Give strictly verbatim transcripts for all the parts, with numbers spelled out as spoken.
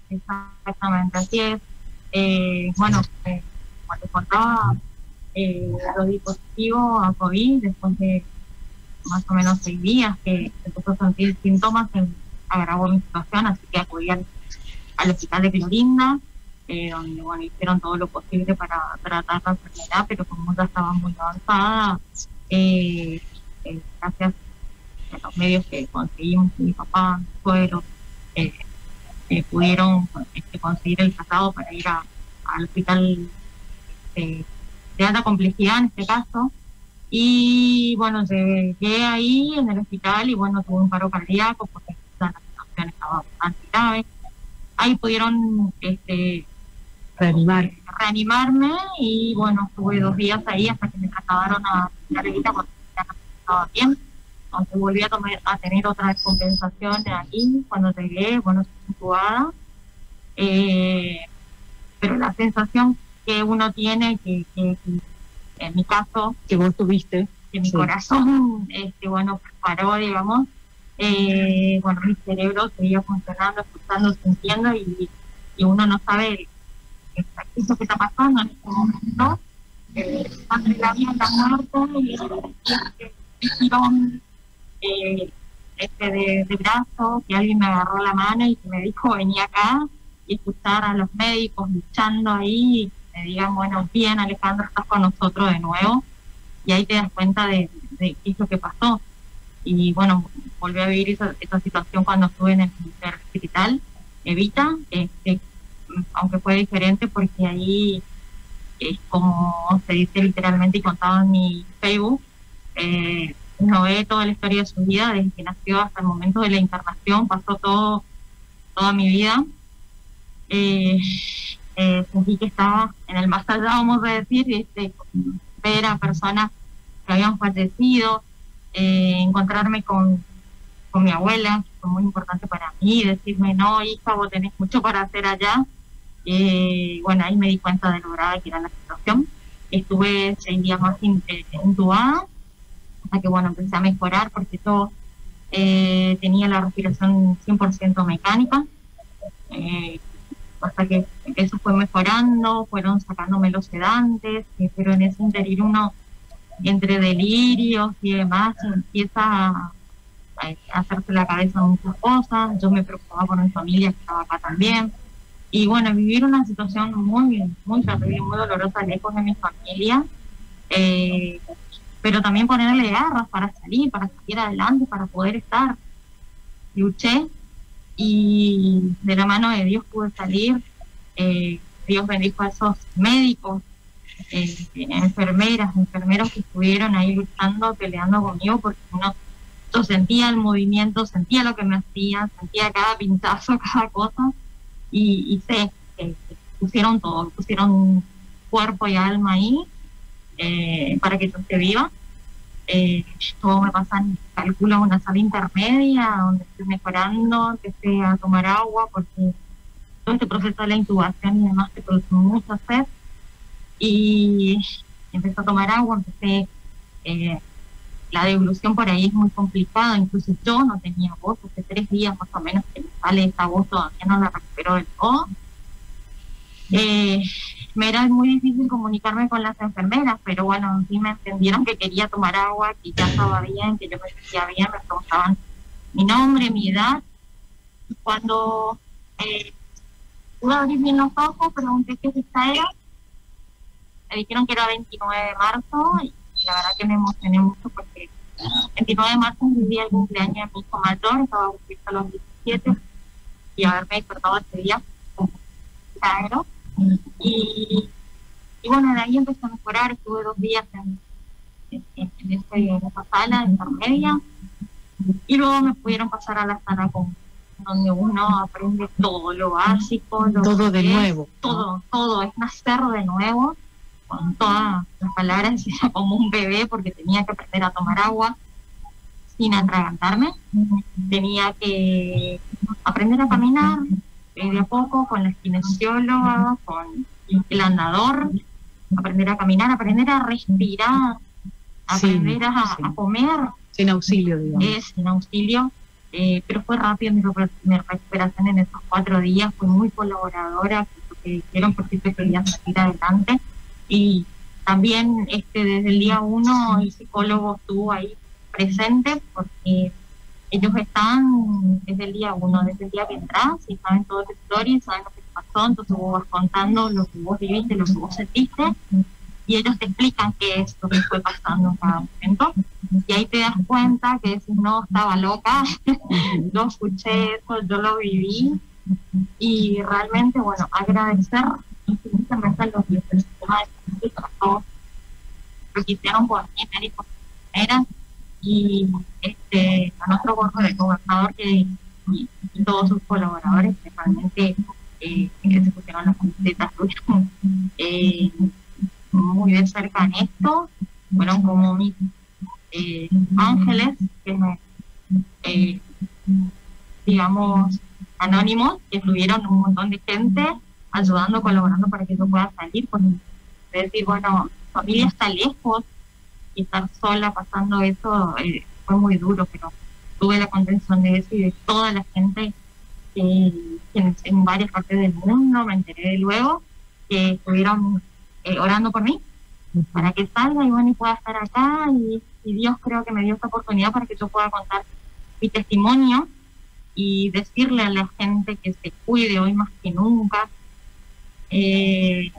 exactamente, así es. Eh, bueno, eh, cuando contaba eh, lo dispositivo a COVID, después de más o menos seis días que empezó a sentir síntomas, se agravó mi situación, así que acudí al, al Hospital de Clorinda, eh, donde bueno, hicieron todo lo posible para tratar la enfermedad, pero como ya estaba muy avanzada, eh, eh, gracias a los medios que conseguimos, mi papá, mi suegro, eh, eh, pudieron este, conseguir el traslado para ir a, al Hospital de, de Alta Complejidad en este caso. Y bueno, llegué ahí en el hospital y bueno, tuve un paro cardíaco porque la situación estaba bastante grave. Ahí pudieron este, reanimar. Eh, reanimarme y bueno, estuve dos días ahí hasta que me trasladaron a la Evita porque ya no estaba bien. Aunque volví a, tomar, a tener otra descompensación aquí cuando llegué, bueno, estoy intubada. Eh, pero la sensación que uno tiene, que, que, que en mi caso, que vos tuviste, que mi sí. corazón, este, bueno, paró, digamos, eh, bueno, mi cerebro seguía funcionando, escuchando, sintiendo, y, y uno no sabe exacto qué está pasando en este momento, eh, entre la vida y la muerte, y este tirón eh, este de, de brazo, que alguien me agarró la mano y que me dijo, vení acá, y escuchar a los médicos luchando ahí, y me digan, bueno, bien, Alejandra, estás con nosotros de nuevo, y ahí te das cuenta de, de qué es lo que pasó. Y bueno, volví a vivir esa, esa situación cuando estuve en el Interdistrital Evita, este, aunque fue diferente porque ahí, es como se dice literalmente y contaba en mi Facebook, eh, uno ve toda la historia de su vida, desde que nació hasta el momento de la internación, pasó todo, toda mi vida. Eh, eh, sentí que estaba en el más allá, vamos a decir, este, ver a personas que habían fallecido, eh, encontrarme con, con mi abuela, que fue muy importante para mí, decirme, no, hija, vos tenés mucho para hacer allá. Eh, bueno, ahí me di cuenta de lo grave que era la situación. Estuve seis días más intubada, hasta que bueno, empecé a mejorar porque yo eh, tenía la respiración cien por ciento mecánica, eh, hasta que eso fue mejorando, fueron sacándome los sedantes, eh, pero en ese interín uno, entre delirios y demás, empieza a, a hacerse la cabeza muchas cosas. Yo me preocupaba por mi familia que estaba acá también, y bueno, vivir una situación muy, muy terrible, muy dolorosa, lejos de mi familia, eh, pero también ponerle garras para salir, para salir adelante, para poder estar. Luché y de la mano de Dios pude salir. Eh, Dios bendijo a esos médicos, eh, enfermeras, enfermeros que estuvieron ahí luchando, peleando conmigo, porque uno, yo sentía el movimiento, sentía lo que me hacían, sentía cada pinchazo, cada cosa, y, y sé que, que pusieron todo, pusieron cuerpo y alma ahí, eh, para que yo esté viva. Eh, todo me pasa, calculo, una sala intermedia donde estoy mejorando, empecé a tomar agua porque todo este proceso de la intubación y demás te produce mucha sed, y empecé a tomar agua, empecé, eh, la devolución por ahí es muy complicada, incluso yo no tenía voz, hace tres días más o menos que me sale esta voz, todavía no la recupero del todo. Eh, me era muy difícil comunicarme con las enfermeras, pero bueno, sí me entendieron que quería tomar agua, que ya estaba bien, que yo me sentía bien, me preguntaban mi nombre, mi edad, y cuando eh, pude abrir bien los ojos, pregunté qué fecha era, me dijeron que era veintinueve de marzo, y, y la verdad que me emocioné mucho porque veintinueve de marzo es el día del cumpleaños de mi hijo mayor, estaba cumpliendo a los diecisiete, y haberme despertado ese día, claro. Y, y bueno, de ahí empecé a mejorar, estuve dos días en, en, en, ese, en esa sala intermedia, y luego me pudieron pasar a la sala con, donde uno aprende todo lo básico, lo todo de es, nuevo, todo, ¿no? Todo, es nacer de nuevo, con todas las palabras, era como un bebé porque tenía que aprender a tomar agua sin atragantarme, tenía que aprender a caminar de a poco con la kinesióloga, con el andador, aprender a caminar, aprender a respirar, aprender sí, a, sí. a comer. Sin auxilio, digamos. Es sin auxilio. eh, pero fue rápido mi, mi recuperación en esos cuatro días, fue muy colaboradora, que hicieron porque siempre quería salir adelante, y también este desde el día uno el psicólogo estuvo ahí presente, porque ellos están desde el día uno, desde el día que entras, y saben toda tu historia, y saben lo que te pasó, entonces vos vas contando lo que vos viviste, lo que vos sentiste, y ellos te explican qué es lo que fue pasando en cada momento, y ahí te das cuenta que si no, estaba loca, yo escuché eso, yo lo viví, y realmente, bueno, agradecer infinitamente a los que se trató, lo que hicieron por mí, médicos, eran, y este, a nuestro gobernador que, y, y todos sus colaboradores que realmente eh, que se pusieron las camisetas eh, muy de cerca en esto, fueron como mis eh, ángeles que me, eh, digamos, anónimos, que estuvieron un montón de gente ayudando, colaborando para que yo pueda salir, pues decir, bueno, mi familia está lejos, y estar sola pasando eso eh, fue muy duro, pero tuve la contención de eso y de toda la gente que, que en, en varias partes del mundo, me enteré luego, que estuvieron eh, orando por mí, uh-huh. para que salga y bueno, y pueda estar acá, y, y Dios creo que me dio esta oportunidad para que yo pueda contar mi testimonio y decirle a la gente que se cuide hoy más que nunca, eh,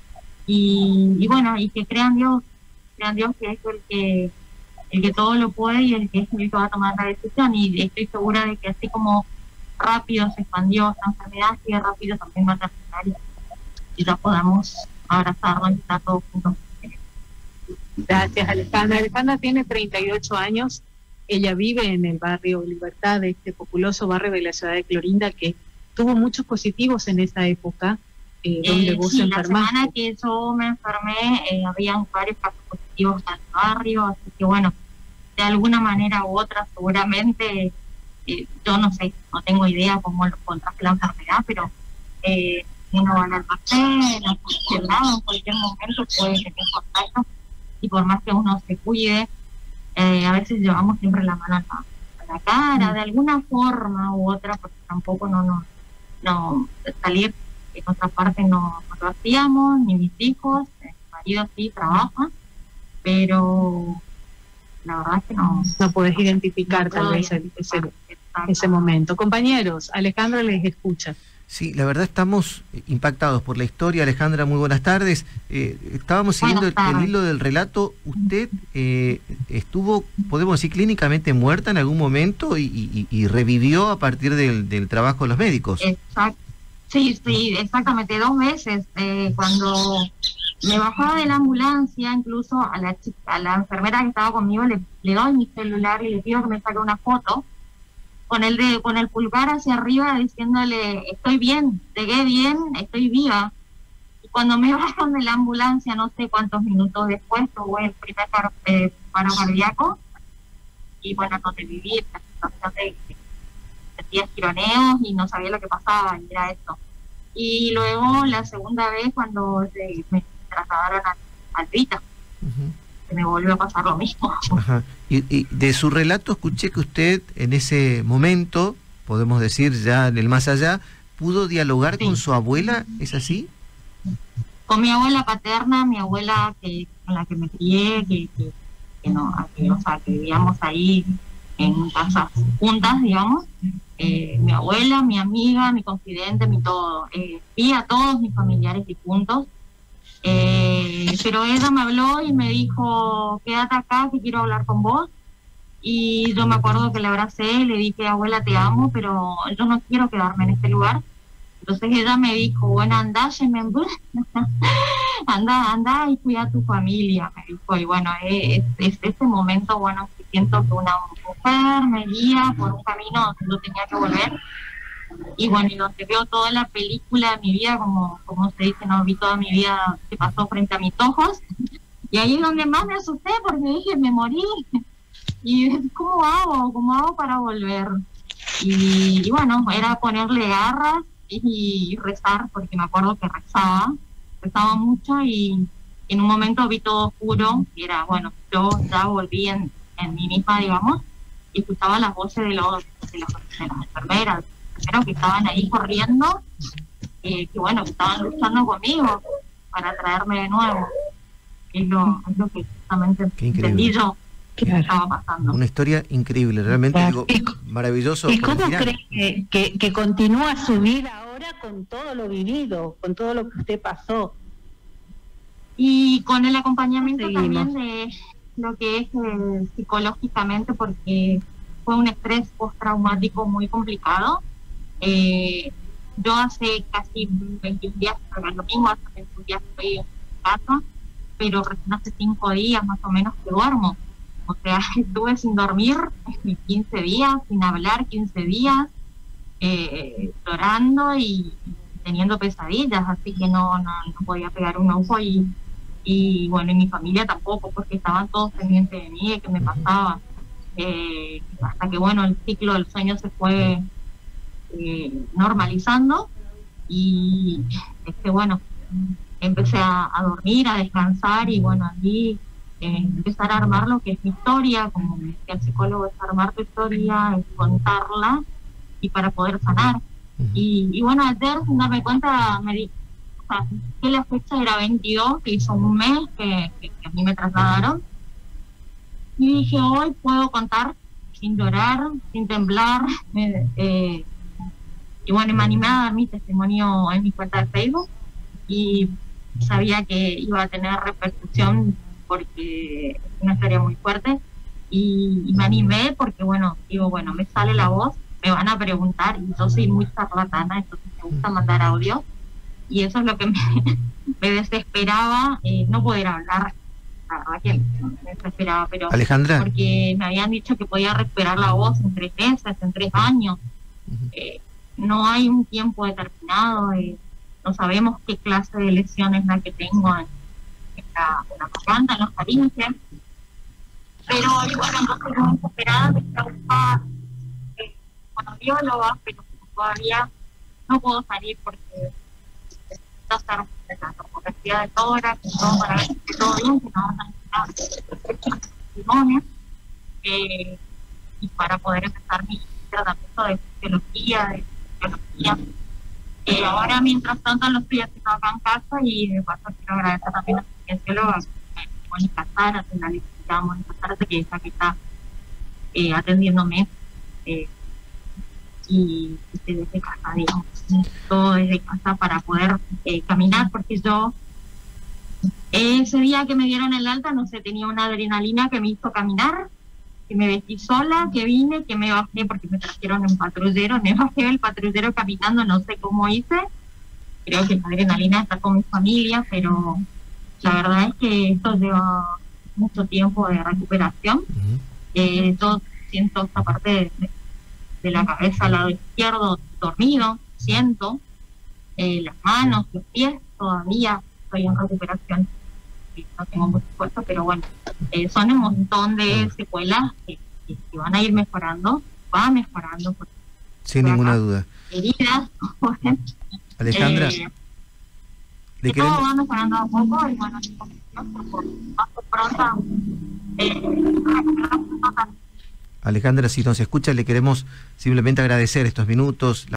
y, y bueno, y que crean Dios, crean Dios que es el que, el que todo lo puede y el que es el que va a tomar la decisión, y estoy segura de que así como rápido se expandió esta enfermedad, así de rápido también va a terminar y ya podamos abrazarnos y estar todos juntos. Gracias, Alejandra. Alejandra tiene treinta y ocho años. Ella vive en el barrio Libertad, de este populoso barrio de la ciudad de Clorinda, que tuvo muchos positivos en esa época, eh, donde eh, vos sí, enfermaste. La semana que yo me enfermé, eh, habían varios casos positivos en el barrio, así que bueno, de alguna manera u otra, seguramente, eh, yo no sé, no tengo idea cómo lo contraje la enfermedad, pero eh, uno va al almacén, a cualquier lado, en cualquier momento puede tener contacto, y por más que uno se cuide, Eh, a veces llevamos siempre la mano a la, a la cara, de alguna forma u otra, porque tampoco no, no, no salir en otra parte no, no lo hacíamos, ni mis hijos, mi marido sí trabaja, pero la verdad es que no. No podés identificar no tal vez ese, ese, ese momento. Compañeros, Alejandra les escucha. Sí, la verdad estamos impactados por la historia. Alejandra, muy buenas tardes. Eh, estábamos siguiendo el, el hilo del relato. Usted eh, estuvo, podemos decir, clínicamente muerta en algún momento y, y, y revivió a partir del, del trabajo de los médicos. Exacto. Sí, sí, exactamente, dos veces. Eh, cuando me bajaba de la ambulancia, incluso a la chica, a la enfermera que estaba conmigo, le, le doy mi celular y le pido que me saque una foto con el de con el pulgar hacia arriba diciéndole estoy bien, llegué bien, estoy viva. Y cuando me bajan de la ambulancia, no sé cuántos minutos después, tuve el primer paro, eh, paro cardíaco, y bueno, no te viví, la situación de que sentía gironeos y no sabía lo que pasaba, y era esto. Y luego la segunda vez cuando se, me trasladaron al, al Evita, uh-huh. que me volvió a pasar lo mismo. Ajá. Y, y de su relato escuché que usted en ese momento, podemos decir ya en el más allá, pudo dialogar sí. con su abuela, ¿es así? Con mi abuela paterna, mi abuela que con la que me crié, que, que, que no, que, o sea, que vivíamos ahí en casas juntas, digamos. Eh, mi abuela, mi amiga, mi confidente, mi todo. Eh, vi a todos mis familiares y puntos. Eh, pero ella me habló y me dijo, quédate acá que quiero hablar con vos, y yo me acuerdo que la abracé y le dije, abuela, te amo, pero yo no quiero quedarme en este lugar. Entonces ella me dijo, bueno, anda, anda, anda y cuida a tu familia, me dijo. Y bueno, es, es este momento, bueno, que siento que una mujer me guía por un camino donde yo tenía que volver. Y bueno, y donde veo toda la película de mi vida, como, como se dice, no vi toda mi vida que pasó frente a mis ojos, y ahí es donde más me asusté, porque dije, me morí, y ¿cómo hago? ¿Cómo hago para volver? Y, y bueno, era ponerle garras y, y rezar, porque me acuerdo que rezaba, rezaba mucho, y en un momento vi todo oscuro, y era, bueno, yo ya volví en, en mí misma, digamos, y escuchaba las voces de los de las, de las enfermeras, enfermeros que estaban ahí corriendo, eh, que bueno, que estaban luchando conmigo para traerme de nuevo. Es lo, es lo que justamente entendí yo que claro. estaba pasando. Una historia increíble, realmente claro. digo, maravilloso. ¿Y cómo cree que, que, que continúa su vida ahora con todo lo vivido, con todo lo que usted pasó? Y con el acompañamiento Seguimos. también de lo que es eh, psicológicamente, porque fue un estrés postraumático muy complicado. Eh, yo hace casi veintiún días, el domingo hace veintiún días estoy en casa, pero recién hace cinco días más o menos que duermo. O sea, estuve sin dormir quince días, sin hablar quince días, eh, llorando y teniendo pesadillas, así que no, no, no podía pegar un ojo y y bueno, y mi familia tampoco, porque estaban todos pendientes de mí, de qué me pasaba, eh, hasta que bueno, el ciclo del sueño se fue eh, normalizando y este, bueno, empecé a, a dormir, a descansar y bueno, allí eh, empezar a armar lo que es mi historia, como me decía el psicólogo, es armar tu historia, es contarla y para poder sanar. Y, y bueno, ayer sin darme cuenta me di que la fecha era veintidós, que hizo un mes que, que, que a mí me trasladaron, y dije, hoy puedo contar sin llorar, sin temblar, eh, eh, y bueno, me animé a dar mi testimonio en mi cuenta de Facebook, y sabía que iba a tener repercusión porque es una historia muy fuerte, y, y me animé porque bueno, digo, bueno, me sale la voz, me van a preguntar, y yo soy muy charlatana, entonces me gusta mandar audio, y eso es lo que me, me desesperaba, eh, no poder hablar, la verdad que me desesperaba, pero Alejandra, porque me habían dicho que podía recuperar la voz en tres meses, en tres años, eh, no hay un tiempo determinado, eh, no sabemos qué clase de lesión es la que tengo en, en, la, en la garganta, en los faringes, pero bueno, entonces muy desesperada, me preocupaba eh, con la bióloga, pero todavía no puedo salir porque hacer la tomografía de tórax, todo para ver que todo bien, que no van a necesitar testimonios, eh, y para poder empezar mi tratamiento de fisiología, de fisiología. Eh, ahora, mientras tanto, lo estoy haciendo acá en casa y de paso quiero agradecer también a la fisióloga Mónica Sara, a la licenciada Mónica Sara, que es la que está eh, atendiéndome. Eh, y desde casa, digamos, todo desde casa para poder eh, caminar, porque yo ese día que me dieron el alta, no sé, tenía una adrenalina que me hizo caminar, que me vestí sola, que vine, que me bajé, porque me trajeron en patrullero, me bajé del patrullero caminando, no sé cómo hice, creo que la adrenalina está con mi familia, pero la verdad es que esto lleva mucho tiempo de recuperación. Uh-huh. eh, yo siento esta parte de, de de la cabeza al lado izquierdo dormido, siento eh, las manos, los pies, todavía estoy en recuperación, no tengo mucho puesto, pero bueno, eh, son un montón de secuelas que, que, que van a ir mejorando, va mejorando. Sin ninguna duda. Heridas, Alejandra, eh, ¿le todo va mejorando a poco y bueno, más pronto eh, Alejandra, si nos escucha, le queremos simplemente agradecer estos minutos.